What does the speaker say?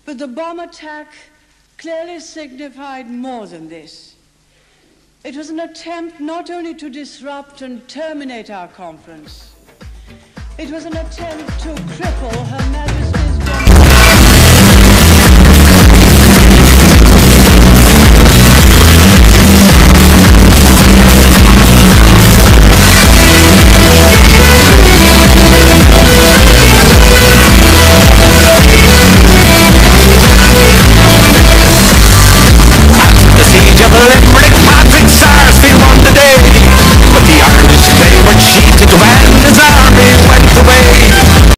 But the bomb attack clearly signified more than this. It was an attempt not only to disrupt and terminate our conference, it was an attempt to cripple Her Majesty's